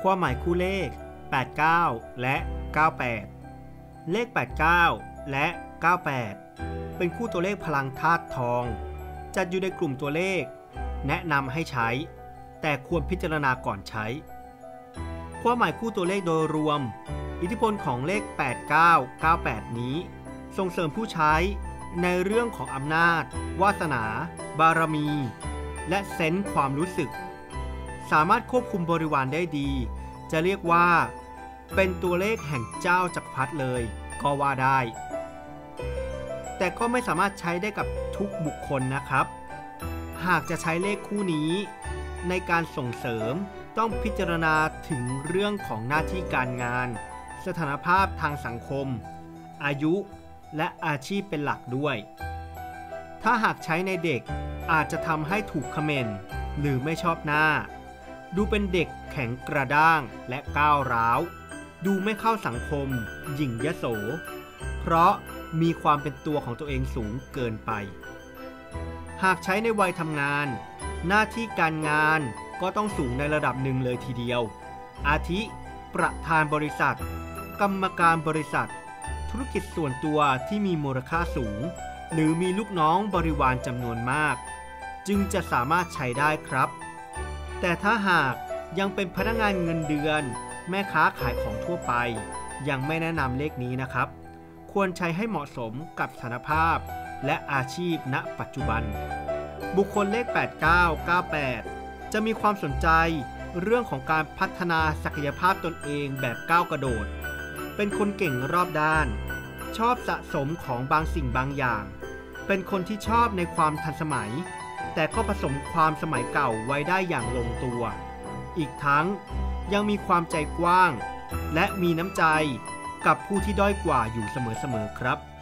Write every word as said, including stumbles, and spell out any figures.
ความหมายคู่เลขแปดสิบเก้าและเก้าสิบแปดเลขแปดสิบเก้าและเก้าสิบแปดเป็นคู่ตัวเลขพลังธาตุทองจัดอยู่ในกลุ่มตัวเลขแนะนำให้ใช้แต่ควรพิจารณาก่อนใช้ความหมายคู่ตัวเลขโดยรวมอิทธิพลของเลขแปดสิบเก้า เก้าสิบแปดนี้ส่งเสริมผู้ใช้ในเรื่องของอำนาจวาสนาบารมีและเซนส์ความรู้สึกสามารถควบคุมบริวารได้ดีจะเรียกว่าเป็นตัวเลขแห่งเจ้าจักรพรรดิเลยก็ว่าได้แต่ก็ไม่สามารถใช้ได้กับทุกบุคคลนะครับหากจะใช้เลขคู่นี้ในการส่งเสริมต้องพิจารณาถึงเรื่องของหน้าที่การงานสถานภาพทางสังคมอายุและอาชีพเป็นหลักด้วยถ้าหากใช้ในเด็กอาจจะทำให้ถูกคอมเมนต์หรือไม่ชอบหน้าดูเป็นเด็กแข็งกระด้างและก้าวร้าวดูไม่เข้าสังคมหยิ่งยโสเพราะมีความเป็นตัวของตัวเองสูงเกินไปหากใช้ในวัยทำงานหน้าที่การงานก็ต้องสูงในระดับหนึ่งเลยทีเดียวอาทิประธานบริษัทกรรมการบริษัทธุรกิจส่วนตัวที่มีมูลค่าสูงหรือมีลูกน้องบริวารจำนวนมากจึงจะสามารถใช้ได้ครับแต่ถ้าหากยังเป็นพนักงานเงินเดือนแม่ค้าขายของทั่วไปยังไม่แนะนำเลขนี้นะครับควรใช้ให้เหมาะสมกับสถานภาพและอาชีพณปัจจุบันบุคคลเลขแปดสิบเก้า เก้าสิบแปดจะมีความสนใจเรื่องของการพัฒนาศักยภาพตนเองแบบก้าวกระโดดเป็นคนเก่งรอบด้านชอบสะสมของบางสิ่งบางอย่างเป็นคนที่ชอบในความทันสมัยแต่ก็ผสมความสมัยเก่าไว้ได้อย่างลงตัวอีกทั้งยังมีความใจกว้างและมีน้ำใจกับผู้ที่ด้อยกว่าอยู่เสมอๆครับ